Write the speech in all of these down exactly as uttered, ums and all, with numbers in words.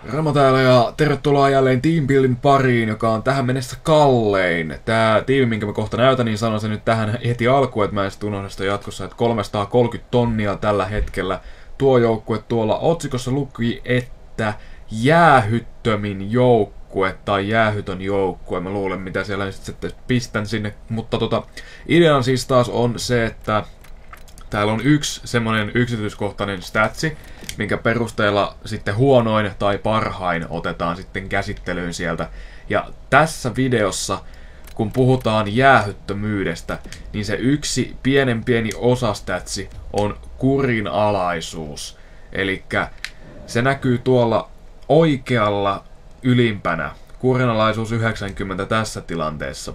Ramo täällä ja tervetuloa jälleen Team Buildin pariin, joka on tähän mennessä kallein. Tää tiimi, minkä mä kohta näytän, niin sanon sen nyt tähän heti alkuun, että mä en sit unohda sitä jatkossa, että kolmesataakolmekymmentä tonnia tällä hetkellä. Tuo joukkue tuolla otsikossa luki, että jäähyttömin joukkue tai jäähytön joukkue. Mä luulen, mitä siellä nyt sitten pistän sinne, mutta tota, ideana siis taas on se, että täällä on yksi semmonen yksityiskohtainen statsi, minkä perusteella sitten huonoin tai parhain otetaan sitten käsittelyyn sieltä. Ja tässä videossa, kun puhutaan jäähyttömyydestä, niin se yksi pienen pieni osastatsi on kurinalaisuus. Elikkä se näkyy tuolla oikealla ylimpänä. Kurinalaisuus yhdeksänkymmentä tässä tilanteessa.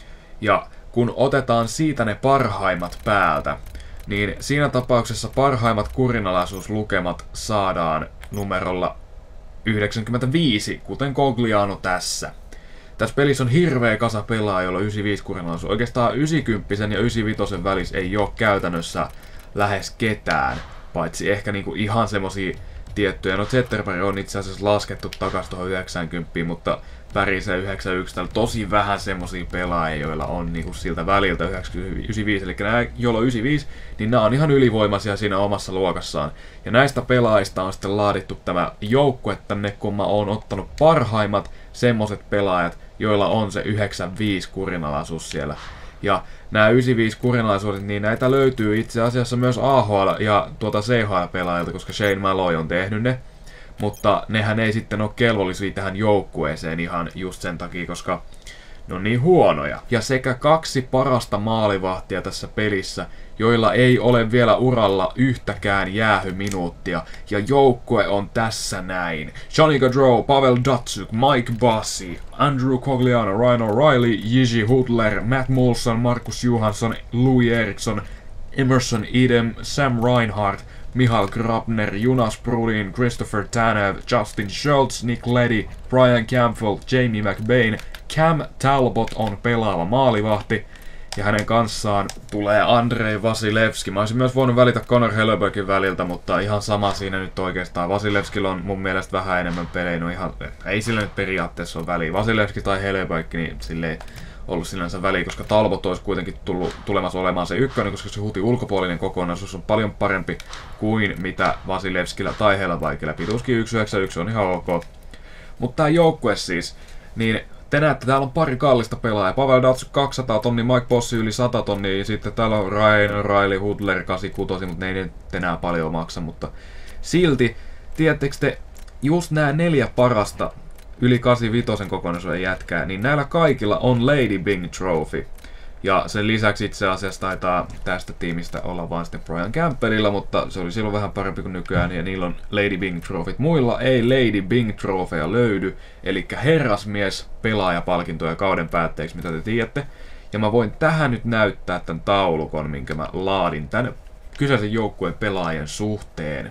Ja kun otetaan siitä ne parhaimmat päältä, niin siinä tapauksessa parhaimmat kurinalaisuuslukemat saadaan numerolla yhdeksänkymmentäviisi, kuten Cogliano tässä. Tässä pelissä on hirveä kasa pelaa, jolla on yhdeksänkymmentäviisi kurinalaisuus. Oikeastaan yhdeksänkymmentä ja yhdeksänkymmentäviisi välissä ei ole käytännössä lähes ketään, paitsi ehkä niinku ihan semmosia tiettyjä. No Zetterberg on itse asiassa laskettu takas tuohon yhdeksänkymmentä, mutta Pärisee yhdeksänkymmentäyksi, täällä tosi vähän semmosia pelaajia, joilla on niinku siltä väliltä yhdeksänkymmentäviisi, eli nämä, joilla on yhdeksänkymmentäviisi, niin nämä on ihan ylivoimaisia siinä omassa luokassaan. Ja näistä pelaajista on sitten laadittu tämä joukkue tänne, kun mä oon ottanut parhaimmat semmoset pelaajat, joilla on se yhdeksänkymmentäviisi kurinalaisuus siellä. Ja nämä yhdeksänkymmentäviisi kurinalaisuudet, niin näitä löytyy itse asiassa myös A H L ja tuota C H L-pelaajilta, koska Shane Malloy on tehnyt ne. Mutta nehän ei sitten ole kelvollisia tähän joukkueeseen ihan just sen takia, koska ne on niin huonoja. Ja sekä kaksi parasta maalivahtia tässä pelissä, joilla ei ole vielä uralla yhtäkään jäähyminuuttia. Ja joukkue on tässä näin. Johnny Gaudreau, Pavel Datsyuk, Mike Bossy, Andrew Cogliano, Ryan O'Reilly, Jiri Hudler, Matt Moulson, Marcus Johansson, Louis Eriksson, Emerson Edem, Sam Reinhart, Michael Grabner, Jonas Brolin, Christopher Tanev, Justin Schultz, Nick Leddy, Brian Campbell, Jamie McBain, Cam Talbot on pelaava maalivahti. Ja hänen kanssaan tulee Andrei Vasilevski. Mä olisin myös voinut välitä Connor Hellebuyckin väliltä, mutta ihan sama siinä nyt oikeastaan. Vasilevskilla on mun mielestä vähän enemmän pelejä. No ihan, ei sillä nyt periaatteessa ole väliä. Vasilevski tai Hellebuyck, niin sille ei ollut sinänsä väliä, koska Talbot olisi kuitenkin tullut tulemassa olemaan se ykkönen, koska se huti ulkopuolinen kokonaisuus on paljon parempi kuin mitä Vasilevskillä tai Hellebuyckilla. Pituuskin yksi yhdeksänkymmentäyksi on ihan ok. Mutta tää joukkue siis, niin te näette, täällä on pari kallista pelaajaa. Pavel Datsyuk kaksisataa tonnia, Mike Bossy yli sata tonnia, ja sitten täällä on Ryan, Riley, Hudler kahdeksankymmentäkuusi, mutta ne ei nyt enää paljon maksa, mutta silti, tiedättekö te, just nämä neljä parasta yli kahdeksankymmentäviisi kokonaisuuden jätkää, niin näillä kaikilla on Lady Byng Trophy. Ja sen lisäksi itse asiassa taitaa tästä tiimistä olla vain sitten Brian Campbellilla, mutta se oli silloin vähän parempi kuin nykyään, ja niillä on Lady Byng Trophyt. Muilla ei Lady Byng Trophyja löydy, eli herrasmies pelaajapalkintoja kauden päätteeksi, mitä te tiedätte. Ja mä voin tähän nyt näyttää tämän taulukon, minkä mä laadin tämän kyseisen joukkueen pelaajien suhteen.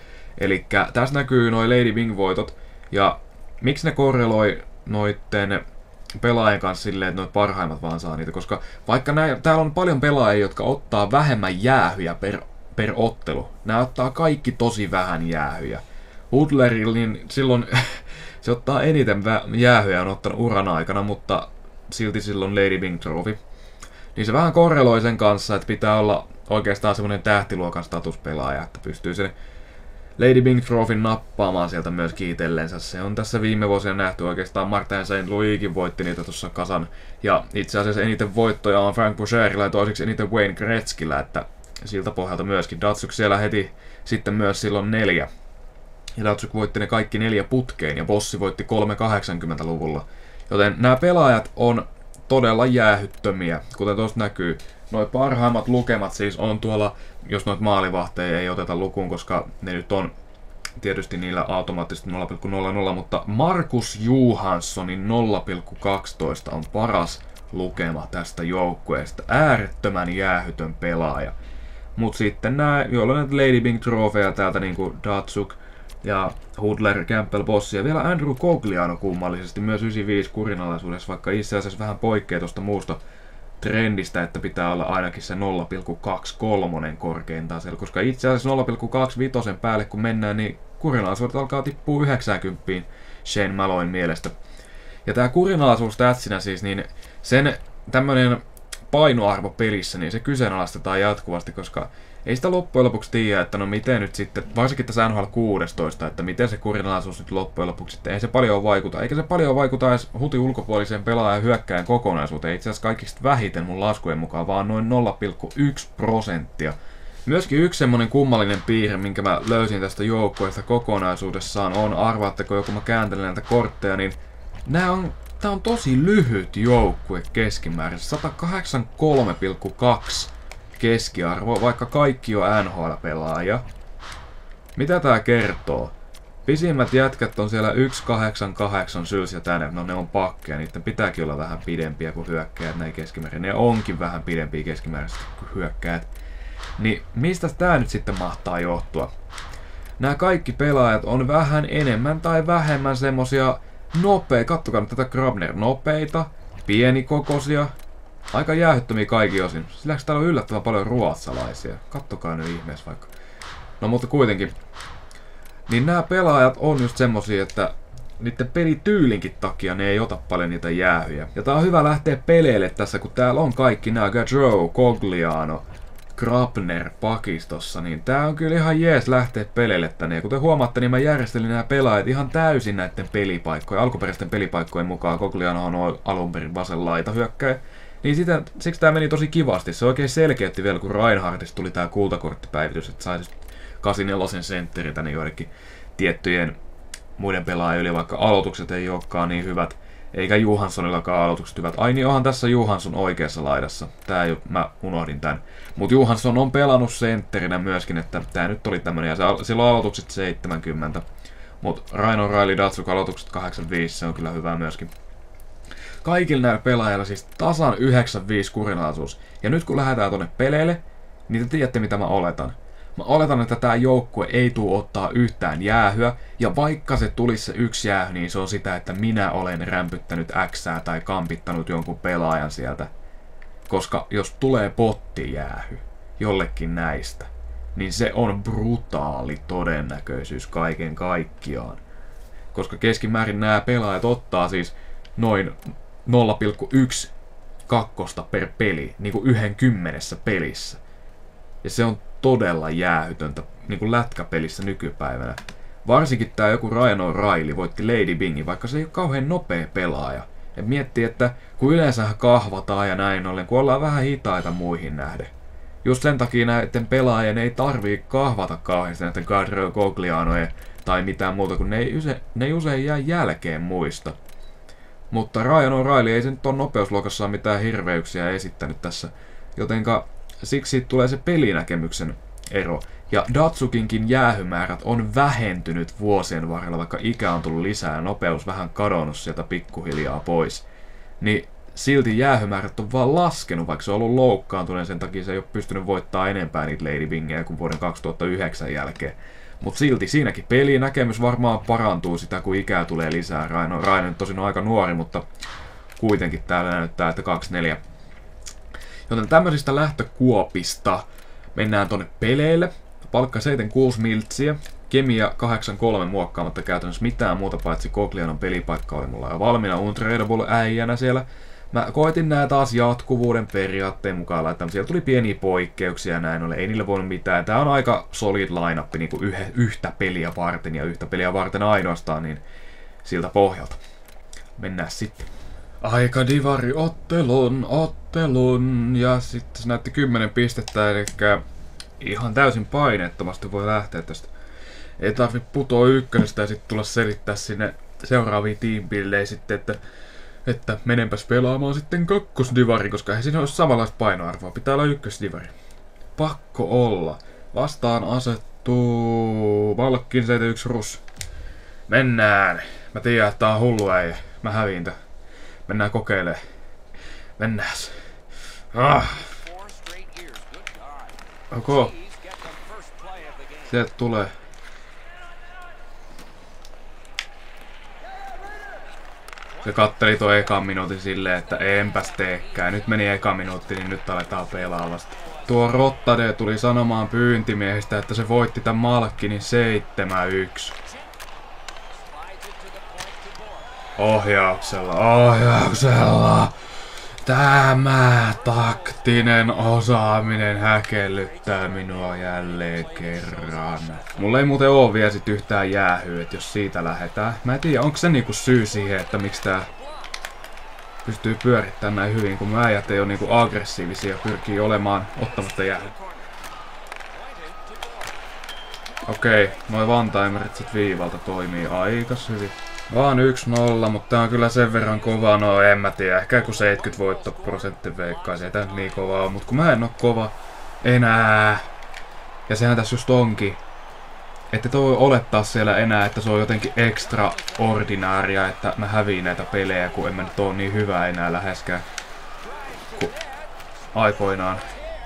Eli tässä näkyy noi Lady Byng voitot, ja miksi ne korreloi noitten pelaajien kanssa silleen, että noit parhaimmat vaan saa niitä, koska vaikka nää, täällä on paljon pelaajia, jotka ottaa vähemmän jäähyjä per, per ottelu. Nämä ottaa kaikki tosi vähän jäähyjä. Hudlerilla, niin silloin se ottaa eniten jäähyjä on ottanut uran aikana, mutta silti silloin Lady Byng Trophy. Niin se vähän korreloi sen kanssa, että pitää olla oikeastaan semmoinen tähtiluokan statuspelaaja, että pystyy sen Lady Byng Trophyn nappaamaan sieltä myös kiitellensä. Se on tässä viime vuosina nähty oikeastaan. Martin Saint Louiskin voitti niitä tuossa kasan. Ja itse asiassa eniten voittoja on Frank Boucherilla ja toiseksi eniten Wayne Gretzkyllä, että siltä pohjalta myöskin. Datsyuk siellä heti sitten myös silloin neljä. Ja Datsyuk voitti ne kaikki neljä putkeen ja Bossy voitti kolme kahdeksankymmentäluvulla. Joten nämä pelaajat on todella jäähyttömiä, kuten tuosta näkyy. Noi parhaimmat lukemat siis on tuolla, jos noita maalivahteja ei oteta lukuun, koska ne nyt on tietysti niillä automaattisesti nolla pilkku nolla nolla, mutta Marcus Johanssonin nolla pilkku kaksitoista on paras lukema tästä joukkueesta. Äärettömän jäähytön pelaaja. Mut sitten nämä, joilla on näitä Lady Byng Trophyja täältä niinku Datsyuk ja Hudler, Campbell, Bossy ja vielä Andrew Cogliano kummallisesti myös yhdeksänkymmentäviisi kurinalaisuudessa, vaikka itse asiassa vähän poikkeaa tuosta muusta trendistä, että pitää olla ainakin se nolla pilkku kaksikymmentäkolme korkeintaan siellä, koska itse asiassa nolla pilkku kaksikymmentäviisi päälle kun mennään, niin kurinalaisuudet alkaa tippua yhdeksänkymmentä Shane Maloin mielestä. Ja tää kurinalaisuus tätsinä siis, niin sen tämmönen painoarvo pelissä, niin se kyseenalaistetaan jatkuvasti, koska ei sitä loppujen lopuksi tiedä, että no miten nyt sitten, varsinkin tässä N H L kuusitoista, että miten se kurinalaisuus nyt loppujen lopuksi sitten, ei se paljon vaikuta. Eikä se paljon vaikuta edes hutin ulkopuoliseen pelaajan hyökkäjän kokonaisuuteen, itse asiassa kaikista vähiten mun laskujen mukaan, vaan noin nolla pilkku yksi prosenttia. Myöskin yksi semmonen kummallinen piirre, minkä mä löysin tästä joukkueesta kokonaisuudessaan on, arvaatteko joku mä kääntelen näitä kortteja, niin nää on, tää on tosi lyhyt joukkue keskimäärin, sata kahdeksankymmentäkolme pilkku kaksi keskiarvo, vaikka kaikki on N H L-pelaaja. Mitä tää kertoo? Pisimmät jätkät on siellä yksi kahdeksankymmentäkahdeksan syls ja tänne, no ne on pakkeja, niiden pitääkin olla vähän pidempiä kuin hyökkäjät näin keskimäärin. Ne onkin vähän pidempiä keskimääräisesti kuin hyökkäjät. Niin mistä tää nyt sitten mahtaa johtua? Nämä kaikki pelaajat on vähän enemmän tai vähemmän semmosia nopeita, kattokaa nyt tätä Grabner, nopeita, pienikokoisia, aika jäähyttömiä kaikki osin. Silläks täällä on yllättävän paljon ruotsalaisia. Kattokaa nyt ihmeessä vaikka. No mutta kuitenkin. Niin nämä pelaajat on just semmosia, että niiden pelityylinkin takia ne ei ota paljon niitä jäähyjä. Ja tää on hyvä lähteä peleille tässä, kun täällä on kaikki nämä Gaudreau, Cogliano, Grabner pakistossa, niin tää on kyllä ihan jees lähteä peleille tänne. Ja kuten huomaatte, niin mä järjestelin nämä pelaajat ihan täysin näiden pelipaikkojen, alkuperäisten pelipaikkojen mukaan. Cogliano on alun perin vasen laita hyökkäjä. Niin sitä, siksi tää meni tosi kivasti. Se oikein selkeytti vielä, kun Reinhardtista tuli tää kultakorttipäivitys, että sai kahdeksankymmentäneljä sentteri tänne joidenkin tiettyjen muiden pelaajien yli, vaikka aloitukset ei olekaan niin hyvät. Eikä Johanssonillakaan aloitukset hyvät. Ai niin, onhan tässä Johansson oikeassa laidassa. Tää ei, mä unohdin tän. Mut Johansson on pelannut sentterinä myöskin, että tää nyt oli tämmönen. Ja se, silloin aloitukset seitsemänkymmentä. Mut Ryan O'Reilly, Datsuk aloitukset kahdeksankymmentäviisi, se on kyllä hyvä myöskin. Kaikilla näillä pelaajilla siis tasan yhdeksänkymmentäviisi kurinalaisuus. Ja nyt kun lähdetään tonne peleille, niin te tiedätte mitä mä oletan. Mä oletan, että tää joukkue ei tuu ottaa yhtään jäähyä, ja vaikka se tulisi se yksi jäähy, niin se on sitä, että minä olen rämpyttänyt Xää tai kampittanut jonkun pelaajan sieltä. Koska jos tulee pottijäähy jollekin näistä, niin se on brutaali todennäköisyys kaiken kaikkiaan. Koska keskimäärin nämä pelaajat ottaa siis noin nolla pilkku yksi kakkosta per peli, niin kuin yhden kymmenessä pelissä. Ja se on todella jäähytöntä niin kuin lätkäpelissä nykypäivänä. Varsinkin tää joku Ryan O'Reilly voitti Lady Bingin, vaikka se ei ole kauhean nopea pelaaja. Ja miettii, että kun yleensä kahvataan ja näin ollen, kun ollaan vähän hitaita muihin nähden. Just sen takia näiden pelaajien ei tarvii kahvata kauheasti näiden Gaudreau, Coglianoja tai mitään muuta, kun ne ei, use, ne ei usein jää jälkeen muista. Mutta Ryan O'Reilly ei se nyt ole nopeusluokassaan mitään hirveyksiä esittänyt tässä, jotenka siksi tulee se pelinäkemyksen ero. Ja Datsukinkin jäähymäärät on vähentynyt vuosien varrella, vaikka ikä on tullut lisää ja nopeus vähän kadonnut sieltä pikkuhiljaa pois. Niin silti jäähymäärät on vaan laskenut, vaikka se on ollut loukkaantuneen, sen takia se ei ole pystynyt voittamaan enempää niitä Lady Bingejä kuin vuoden kaksituhattayhdeksän jälkeen. Mutta silti siinäkin pelinäkemys varmaan parantuu sitä, kun ikää tulee lisää. Raino, Raino nyt tosin on aika nuori, mutta kuitenkin täällä näyttää, että kaksikymmentäneljä. Joten tämmöisistä lähtökuopista mennään tonne peleille. Palkka seitsemänkymmentäkuusi miltsiä. Kemia kahdeksankymmentäkolme muokkaamatta käytännössä mitään muuta paitsi Coglianon pelipaikka oli mulla jo valmiina untradable äijänä siellä. Mä koitin nää taas jatkuvuuden periaatteen mukaan laittaa. Siellä tuli pieniä poikkeuksia ja näin ollen. Ei niillä voinut mitään. Tää on aika solid lineup niinku yhtä peliä varten ja yhtä peliä varten ainoastaan, niin siltä pohjalta. Mennään sitten. Aika divari ottelun, ottelun, ja sitten se näytti kymmenen pistettä, eli ihan täysin paineettomasti voi lähteä tästä. Ei tarvi putoa ykkönestä ja sitten tulla selittää sinne seuraaviin teambuildeihin sitten, että, että menenpäs pelaamaan sitten kakkosdivari, koska ei siinä ole samanlaista painoarvoa, pitää olla ykkösdivari. Pakko olla. Vastaan asettuu Malkin seitsemänkymmentäyksi Rus. Mennään. Mä tiedän, että tää on hullu äijä. Mä häviin tää. Mennään kokeilemaan. Mennääs. Ah. Ok. Sieltä tulee. Se katteli tuon ekan minuutin silleen, että enpäs teekään. Nyt meni eka minuutti, niin nyt aletaan pelaa vasta. Tuo Rottade tuli sanomaan pyyntimiehestä, että se voitti tän Malkkinin seitsemän yksi. Ohjauksella, ohjauksella. Tämä taktinen osaaminen häkellyttää minua jälleen kerran. Mulla ei muuten oo vielä sit yhtään jäähyä, et jos siitä lähetään. Mä en tiedä, onko se niinku syy siihen, että miksi tää pystyy pyörittämään näin hyvin, kun äijät ei oo niinku aggressiivisia ja pyrkii olemaan ottamatta jäähyä. Okei, noi one-timerit sit viivalta toimii aikas hyvin. Vaan yksi nolla, mutta tää on kyllä sen verran kova, no en mä tiedä, ehkä kun seitsemänkymmentä voittoprosentti veikkaisi, ei tää nyt niin kovaa oo, mut kun mä en oo kova enää. Ja sehän tässä just onkin. Ette toi voi olettaa siellä enää, että se on jotenkin extraordinaaria, että mä häviin näitä pelejä, kun en mä nyt oo niin hyvä enää läheskään kuin aikoinaan.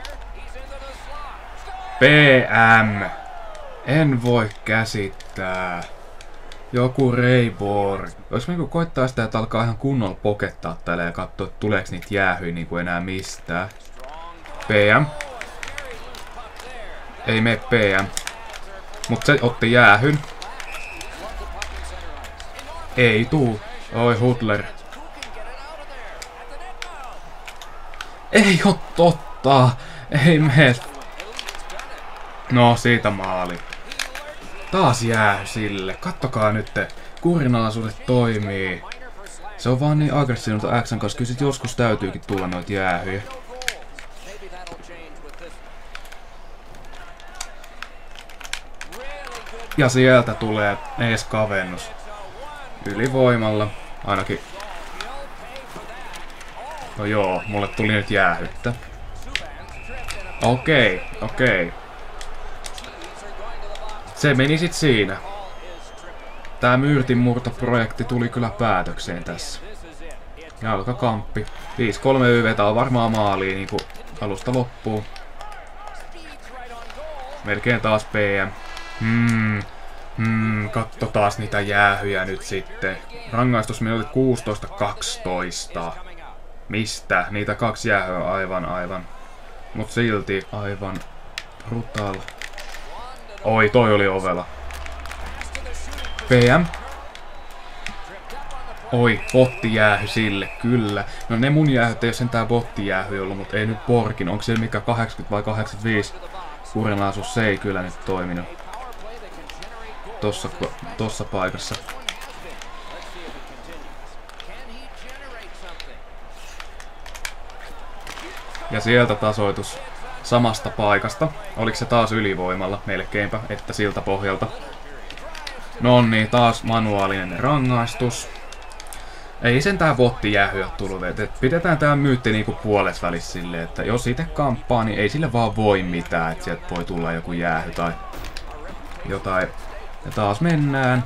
P M. En voi käsittää. Joku Reiborg. Jos niinku koittaa sitä, että alkaa ihan kunnolla pokettaa tällä ja katsoo, että tuleeks niitä jäähyä niinku enää mistään. P M. Ei mene P M. Mut se otti jäähyn. Ei tuu. Oi Hudler. Ei oo totta. Ei mene. No siitä maali. Taas jää sille. Kattokaa nyt. Kurinalaisuudet toimii. Se on vaan niin aggressiivista X:n kanssa. Kyllä sit joskus täytyykin tulla noita jäähyjä. Ja sieltä tulee ees kavennus. Ylivoimalla. Ainakin. No joo, mulle tuli nyt jäähyttä. Okei, okei. Se meni sit siinä. Tää Myrtin murtoprojekti tuli kyllä päätökseen tässä. Jalkakamppi. viisi kolme Y V on varmaan maaliin niinku alusta loppuun. Melkein taas P M. Hmm. Hmm, katso taas niitä jäähyjä nyt sitten. Rangaistusminuutit kuusitoista kaksitoista. Mistä? Niitä kaksi jäähyä aivan aivan. Mut silti aivan brutal. Oi, toi oli ovela. P M. Oi, bottijäähy sille, kyllä. No ne mun jäähyt ei oo sentään bottijäähy ollut, mut ei nyt Borkin. Onko siellä mikä kahdeksankymmentä vai kahdeksankymmentäviisi? Kurinalaisuus se ei kyllä nyt toiminut. Tossa, tossa paikassa. Ja sieltä tasoitus samasta paikasta. Oliko se taas ylivoimalla? Melkeinpä, että siltä pohjalta. No niin, taas manuaalinen rangaistus. Ei sentään bottijäähyä tullut. Et pidetään tää myytti niinku puoles välissä silleen, että jos itse kamppaa, niin ei sille vaan voi mitään. Että sieltä voi tulla joku jäähy tai jotain. Ja taas mennään.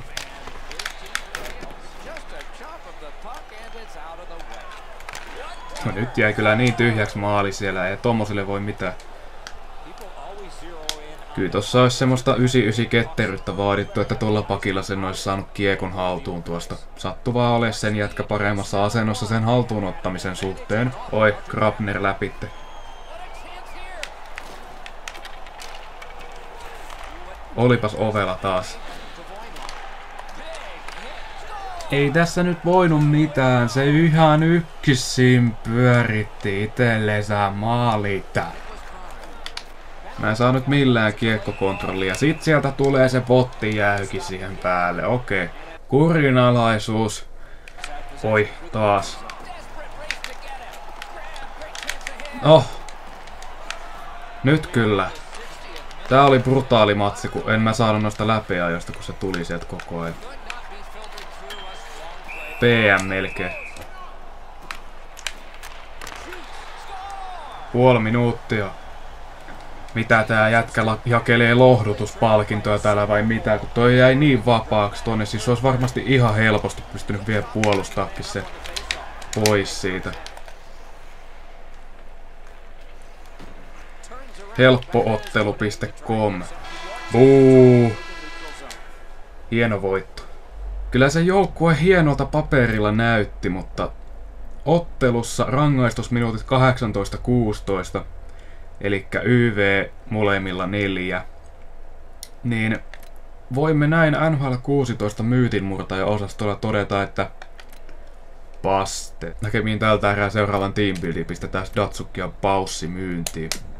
No nyt jäi kyllä niin tyhjäksi maali siellä, ei tommosille voi mitään. Kyllä tossa olisi semmoista yhdeksänkymmentäyhdeksän ketteryyttä vaadittu, että tuolla pakilla sen olisi saanut kiekon haltuun tuosta. Sattuvaa ole sen jätkä paremmassa asennossa sen haltuun ottamisen suhteen. Oi, Grabner läpitte. Olipas ovela taas. Ei tässä nyt voinut mitään, se ihan yksin pyöritti itsellensä maalita. Mä en saa nyt millään kiekkokontrollia. Sit sieltä tulee se bottijäähykin siihen päälle. Okei. Kurinalaisuus. Oi, taas. Oh. Nyt kyllä. Tää oli brutaali matsi, kun en mä saanut noista läpiajoista, kun se tuli sieltä koko ajan. P M melkein. Puoli minuuttia. Mitä tää jätkä jakelee lohdutuspalkintoja täällä vai mitä, kun toi jäi niin vapaaksi tonne, siis olisi varmasti ihan helposti pystynyt vielä puolustaakin se pois siitä. Helppoottelu piste com. Buu! Hieno voitto. Kyllä se joukkue hienolta paperilla näytti, mutta ottelussa rangaistusminuutit kahdeksantoista kuusitoista. elikkä Y V molemmilla neljä. Niin voimme näin N H L kuusitoista myytinmurtaja-osastolla todeta, että paste. Näkemiin tältä erää seuraavan teambuildin pistetään Datsuk ja Paussi myyntiin.